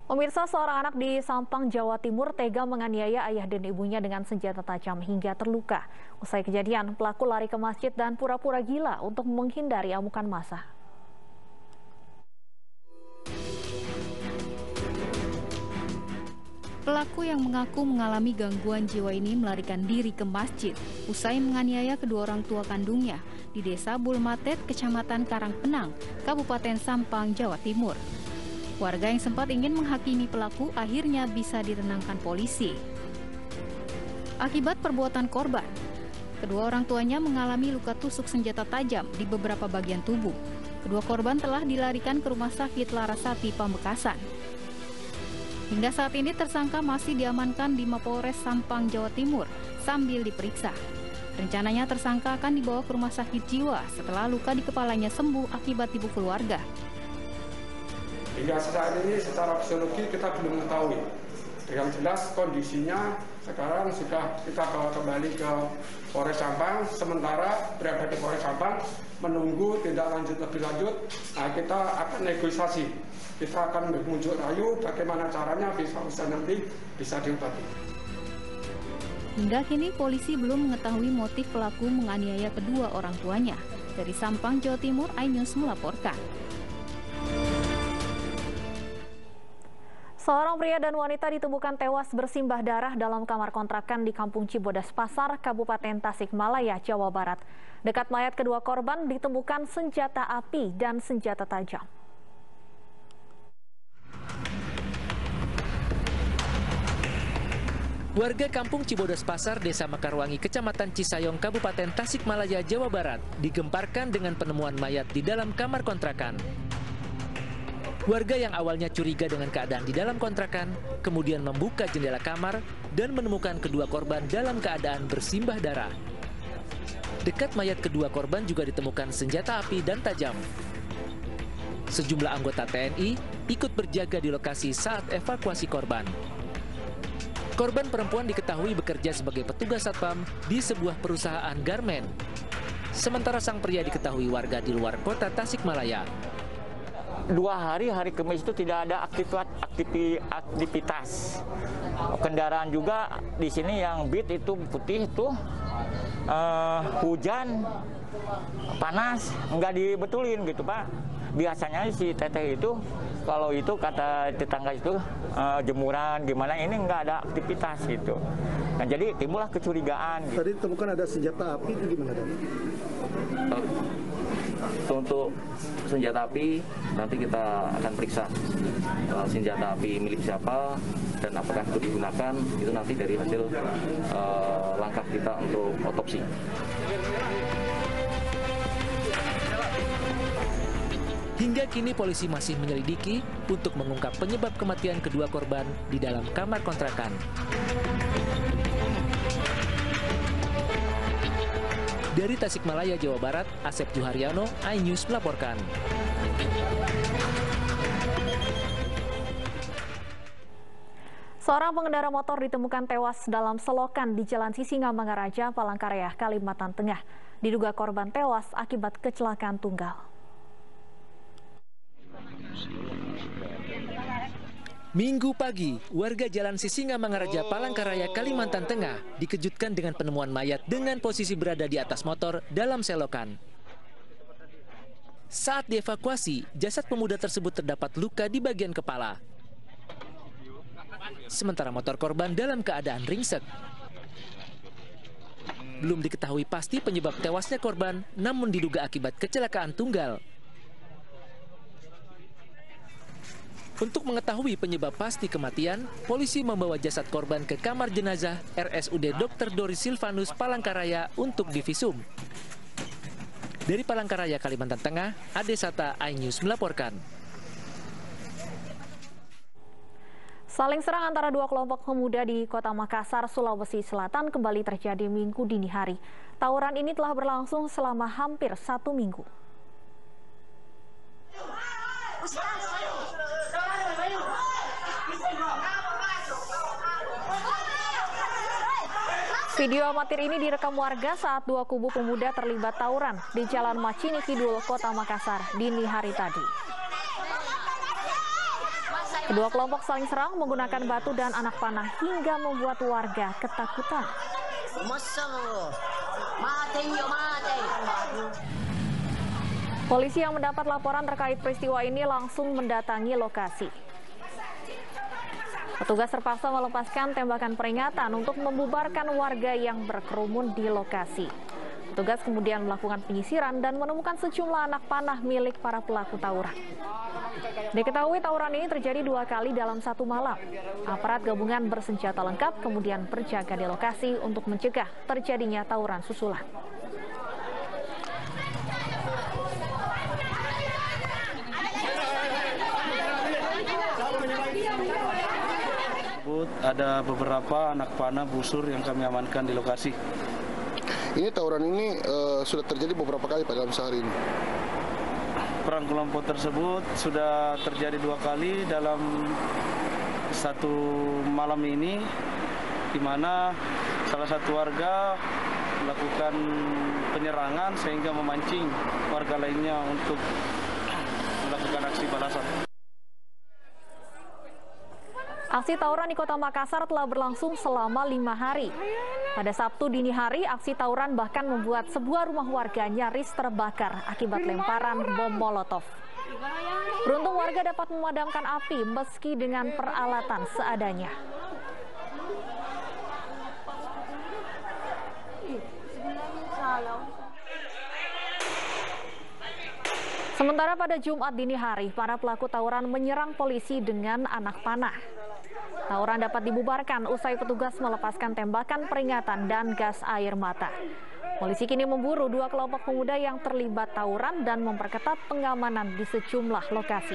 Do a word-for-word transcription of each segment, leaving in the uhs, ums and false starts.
Pemirsa, seorang anak di Sampang, Jawa Timur tega menganiaya ayah dan ibunya dengan senjata tajam hingga terluka. Usai kejadian, pelaku lari ke masjid dan pura-pura gila untuk menghindari amukan massa. Pelaku yang mengaku mengalami gangguan jiwa ini melarikan diri ke masjid usai menganiaya kedua orang tua kandungnya di Desa Bulmatet, Kecamatan Karangpenang, Kabupaten Sampang, Jawa Timur. Warga yang sempat ingin menghakimi pelaku akhirnya bisa ditenangkan polisi. Akibat perbuatan korban, kedua orang tuanya mengalami luka tusuk senjata tajam di beberapa bagian tubuh. Kedua korban telah dilarikan ke Rumah Sakit Larasati, Pamekasan. Hingga saat ini tersangka masih diamankan di Mapolres Sampang, Jawa Timur sambil diperiksa. Rencananya tersangka akan dibawa ke rumah sakit jiwa setelah luka di kepalanya sembuh akibat dipukul warga. Hingga saat ini secara fisiologi kita belum mengetahui. Yang jelas kondisinya sekarang sudah kita bawa kembali ke Polres Sampang. Sementara berada di Polres Sampang menunggu tindak lanjut lebih lanjut. Nah, kita akan negosiasi. Kita akan menunjuk rayu bagaimana caranya bisa bisa nanti bisa diobati. Hingga kini polisi belum mengetahui motif pelaku menganiaya kedua orang tuanya. Dari Sampang, Jawa Timur, iNews melaporkan. Seorang pria dan wanita ditemukan tewas bersimbah darah dalam kamar kontrakan di Kampung Cibodas Pasar, Kabupaten Tasikmalaya, Jawa Barat. Dekat mayat kedua korban ditemukan senjata api dan senjata tajam. Warga Kampung Cibodas Pasar, Desa Mekarwangi, Kecamatan Cisayong, Kabupaten Tasikmalaya, Jawa Barat, digemparkan dengan penemuan mayat di dalam kamar kontrakan. Warga yang awalnya curiga dengan keadaan di dalam kontrakan, kemudian membuka jendela kamar dan menemukan kedua korban dalam keadaan bersimbah darah. Dekat mayat kedua korban juga ditemukan senjata api dan tajam. Sejumlah anggota T N I ikut berjaga di lokasi saat evakuasi korban. Korban perempuan diketahui bekerja sebagai petugas satpam di sebuah perusahaan garmen. Sementara sang pria diketahui warga di luar kota Tasikmalaya. Dua hari, hari Kamis itu tidak ada aktivitas, aktivitas. Kendaraan juga di sini yang beat itu putih itu uh, hujan, panas, nggak dibetulin gitu Pak. Biasanya si teteh itu, kalau itu kata tetangga itu uh, jemuran gimana, ini nggak ada aktivitas gitu. Nah, jadi timbullah kecurigaan. Gitu. Tadi ditemukan ada senjata api itu gimana Pak? Untuk senjata api nanti kita akan periksa uh, senjata api milik siapa dan apakah itu digunakan, itu nanti dari hasil uh, langkah kita untuk otopsi. Hingga kini polisi masih menyelidiki untuk mengungkap penyebab kematian kedua korban di dalam kamar kontrakan. Dari Tasikmalaya, Jawa Barat, Asep Juharyono, iNews melaporkan. Seorang pengendara motor ditemukan tewas dalam selokan di Jalan Sisingamangaraja, Palangkaraya, Kalimantan Tengah. Diduga korban tewas akibat kecelakaan tunggal. Minggu pagi, warga Jalan Sisingamangaraja, Palangkaraya, Kalimantan Tengah dikejutkan dengan penemuan mayat dengan posisi berada di atas motor dalam selokan. Saat dievakuasi, jasad pemuda tersebut terdapat luka di bagian kepala. Sementara motor korban dalam keadaan ringsek. Belum diketahui pasti penyebab tewasnya korban, namun diduga akibat kecelakaan tunggal. Untuk mengetahui penyebab pasti kematian, polisi membawa jasad korban ke kamar jenazah R S U D Dokter Doris Silvanus Palangkaraya untuk divisum. Dari Palangkaraya, Kalimantan Tengah, Ade Sata, iNews melaporkan. Saling serang antara dua kelompok pemuda di Kota Makassar, Sulawesi Selatan kembali terjadi Minggu dini hari. Tawuran ini telah berlangsung selama hampir satu minggu. Video amatir ini direkam warga saat dua kubu pemuda terlibat tawuran di Jalan Macini Kidul, Kota Makassar, dini hari tadi. Kedua kelompok saling serang menggunakan batu dan anak panah hingga membuat warga ketakutan. Polisi yang mendapat laporan terkait peristiwa ini langsung mendatangi lokasi. Petugas terpaksa melepaskan tembakan peringatan untuk membubarkan warga yang berkerumun di lokasi. Petugas kemudian melakukan penyisiran dan menemukan sejumlah anak panah milik para pelaku tawuran. Diketahui tawuran ini terjadi dua kali dalam satu malam. Aparat gabungan bersenjata lengkap kemudian berjaga di lokasi untuk mencegah terjadinya tawuran susulan. Ada beberapa anak panah busur yang kami amankan di lokasi. Ini tawuran ini uh, sudah terjadi beberapa kali Pak dalam sehari ini. Perang kelompok tersebut sudah terjadi dua kali dalam satu malam ini, di mana salah satu warga melakukan penyerangan sehingga memancing warga lainnya untuk melakukan aksi balasan. Aksi tawuran di Kota Makassar telah berlangsung selama lima hari. Pada Sabtu dini hari, aksi tawuran bahkan membuat sebuah rumah warga nyaris terbakar akibat lemparan bom Molotov. Beruntung warga dapat memadamkan api meski dengan peralatan seadanya. Sementara pada Jumat dini hari, para pelaku tawuran menyerang polisi dengan anak panah. Tawuran dapat dibubarkan usai petugas melepaskan tembakan peringatan dan gas air mata. Polisi kini memburu dua kelompok pemuda yang terlibat tawuran dan memperketat pengamanan di sejumlah lokasi.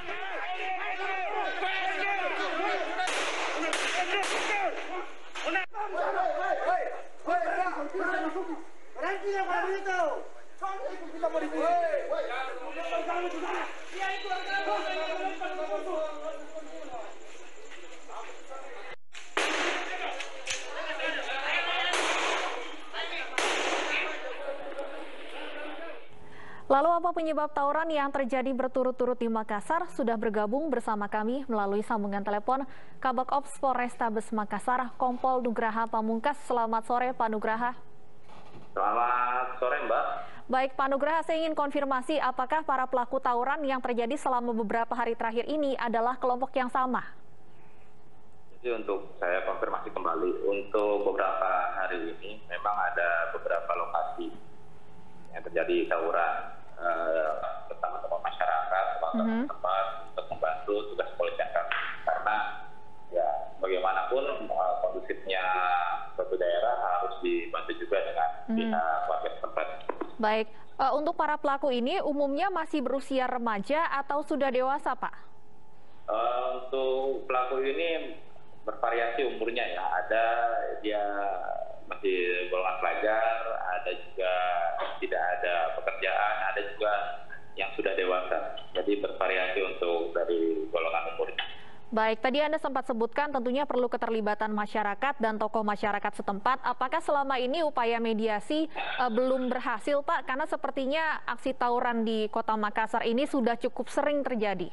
Lalu apa penyebab tawuran yang terjadi berturut-turut di Makassar? Sudah bergabung bersama kami melalui sambungan telepon Kabak Ops Polrestabes Makassar, Kompol Nugraha Pamungkas. Selamat sore Pak Nugraha. Selamat sore Mbak. Baik Pak Nugraha, saya ingin konfirmasi apakah para pelaku tawuran yang terjadi selama beberapa hari terakhir ini adalah kelompok yang sama? Jadi untuk saya konfirmasi kembali, untuk beberapa hari ini memang ada beberapa lokasi yang terjadi tawuran bersama tokoh masyarakat, teman-teman tempat untuk membantu tugas kepolisian kami. Karena ya bagaimanapun uh, kondusifnya suatu daerah harus dibantu juga dengan mm-hmm. pihak warga setempat. Baik, uh, untuk para pelaku ini umumnya masih berusia remaja atau sudah dewasa, Pak? Uh, untuk pelaku ini bervariasi umurnya ya. Ada dia masih golongan pelajar, ada juga tidak ada pekerjaan, ada juga yang sudah dewasa. Jadi bervariasi untuk dari golongan umurnya. Baik, tadi Anda sempat sebutkan tentunya perlu keterlibatan masyarakat dan tokoh masyarakat setempat. Apakah selama ini upaya mediasi uh, belum berhasil, Pak? Karena sepertinya aksi tawuran di Kota Makassar ini sudah cukup sering terjadi.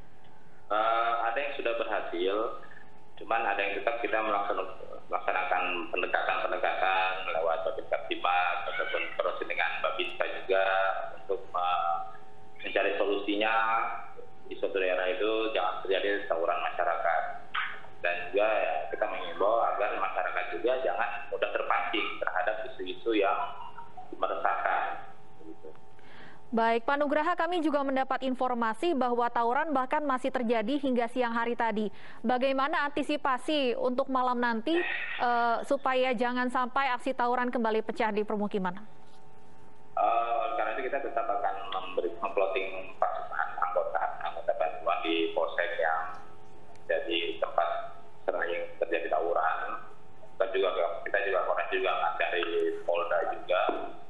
Uh, ada yang sudah berhasil, cuman ada yang tetap kita melaksanakan pendekatan-pendekatan lewat Babinsa Timas ataupun terus dengan Babinsa juga untuk uh, mencari solusinya di suatu daerah itu jangan terjadi tawuran masyarakat. Dan juga ya, kita mengimbau agar masyarakat juga jangan mudah terpancing terhadap isu-isu yang meresahkan. Baik, Pak Nugraha, kami juga mendapat informasi bahwa tawuran bahkan masih terjadi hingga siang hari tadi. Bagaimana antisipasi untuk malam nanti uh, supaya jangan sampai aksi tawuran kembali pecah di permukiman? Uh, karena itu kita tetap akan memberi memploting pasukan anggota anggota bantuan di polsek yang jadi tempat sering terjadi tawuran. Kita juga kita juga koordinasi juga dari Polda juga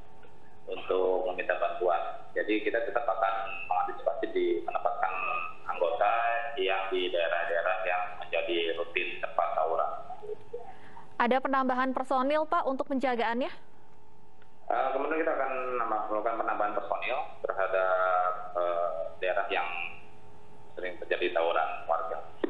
untuk meminta bantuan. Jadi kita tetap akan mengantisipasi di menempatkan anggota yang di daerah-daerah yang menjadi rutin tempat tawuran. Ada penambahan personil, Pak, untuk penjagaannya? Uh, kemudian kita akan melakukan penambahan personil terhadap uh, daerah yang sering terjadi tawuran warga.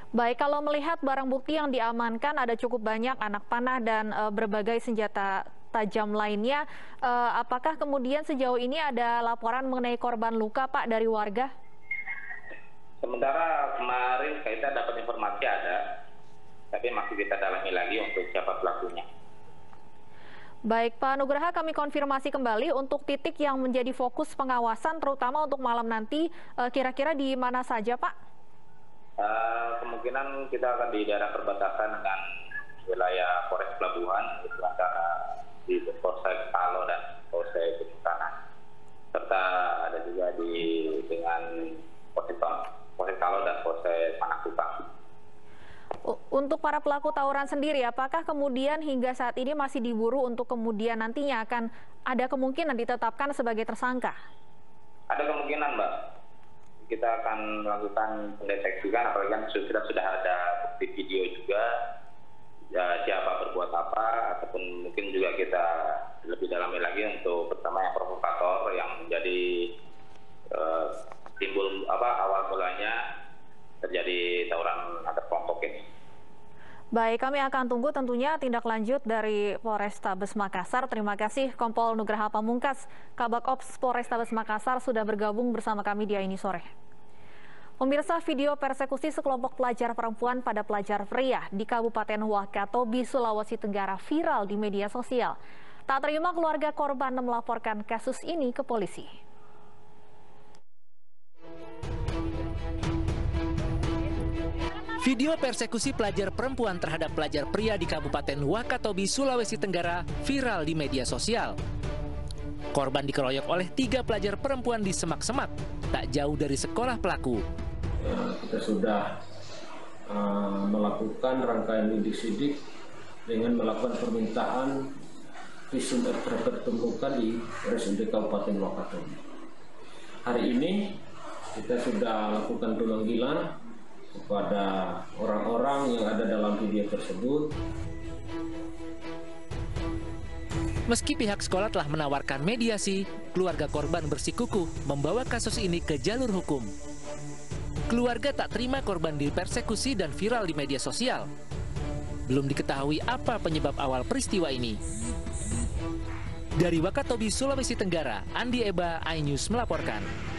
Baik, kalau melihat barang bukti yang diamankan ada cukup banyak anak panah dan e, berbagai senjata tajam lainnya. E, apakah kemudian sejauh ini ada laporan mengenai korban luka, Pak, dari warga? Sementara kemarin kita dapat informasi ada, tapi masih kita dalami lagi untuk siapa pelakunya. Baik, Pak Nugraha, kami konfirmasi kembali untuk titik yang menjadi fokus pengawasan, terutama untuk malam nanti, kira-kira di mana saja, Pak? Uh, kemungkinan kita akan di daerah perbatasan dengan wilayah Polres Pelabuhan, itu antara di Polsek Kalo dan Polsek Sana, serta ada juga di dengan Polsek Polsek Kalo dan Polsek Panakukang. Untuk para pelaku tawuran sendiri, apakah kemudian hingga saat ini masih diburu untuk kemudian nantinya akan ada kemungkinan ditetapkan sebagai tersangka? Ada kemungkinan, Mbak. Kita akan melakukan pendeteksikan, apalagi kan sudah sudah ada bukti video juga, ya, siapa berbuat apa, ataupun mungkin juga kita lebih dalami lagi untuk pertama yang provokator yang menjadi uh, timbul apa awal mulanya terjadi tawuran antar kelompok ini. Baik, kami akan tunggu tentunya tindak lanjut dari Polrestabes Makassar. Terima kasih Kompol Nugraha Pamungkas, Kabak Ops Polrestabes Makassar sudah bergabung bersama kami di ini sore. Pemirsa, video persekusi sekelompok pelajar perempuan pada pelajar pria di Kabupaten Wakatobi, Sulawesi Tenggara viral di media sosial. Tak terima keluarga korban melaporkan kasus ini ke polisi. Video persekusi pelajar perempuan terhadap pelajar pria di Kabupaten Wakatobi, Sulawesi Tenggara viral di media sosial. Korban dikeroyok oleh tiga pelajar perempuan di semak-semak, tak jauh dari sekolah pelaku. Kita sudah uh, melakukan rangkaian lidik-sidik dengan melakukan permintaan visum et repertum luka di R S U D Kabupaten Wakatobi. Hari ini kita sudah lakukan pemanggilan kepada orang-orang yang ada dalam video tersebut. Meski pihak sekolah telah menawarkan mediasi, keluarga korban bersikukuh membawa kasus ini ke jalur hukum. Keluarga tak terima korban dipersekusi dan viral di media sosial. Belum diketahui apa penyebab awal peristiwa ini. Dari Wakatobi, Sulawesi Tenggara, Andi Eba, iNews melaporkan.